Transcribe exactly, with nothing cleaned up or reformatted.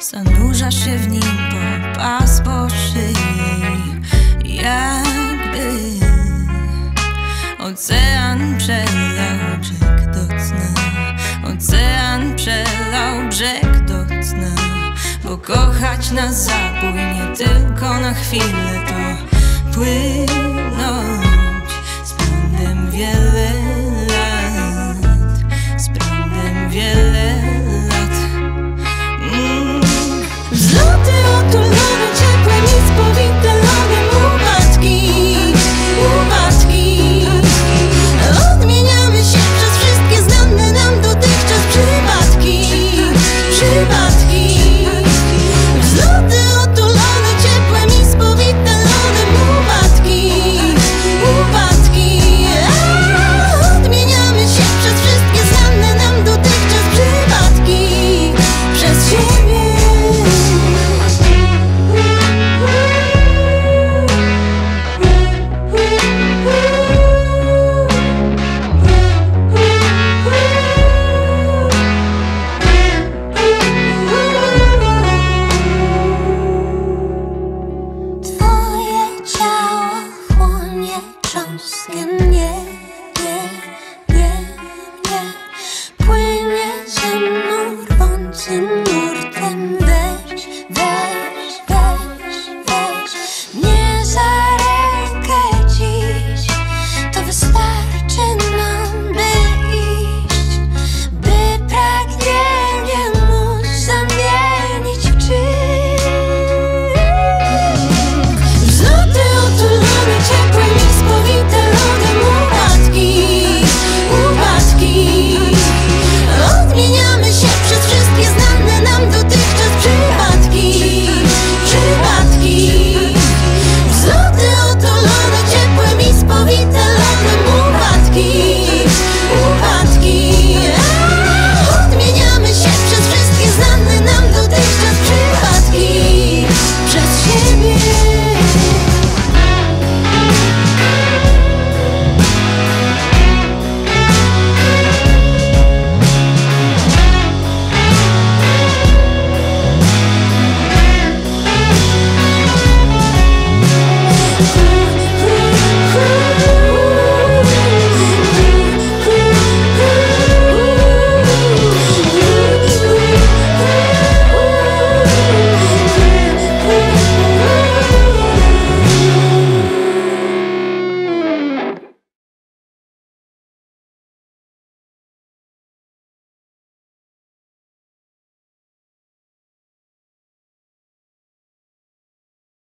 Zanurzasz się w nim po pas po szyi, jakby ocean przelał brzeg do dna. Ocean przelał brzeg do dna. Bo kochać na zabój, nie tylko na chwilę, to płynąć z prądem wiele lat, z prądem wiele lat. mm. Wzloty otulone ciepłem i spowite lodem, upadki, upadki. Odmieniamy się przez wszystkie znane nam dotychczas przypadki, przypadki. Wzloty otulone ciepłem i spowite lodem, upadki, upadki. A, odmieniamy się przez wszystkie znane nam dotychczas przypadki, przez siebie. Cząstkiem mnie, nie, nie, nie. Płynie ze mną rwącym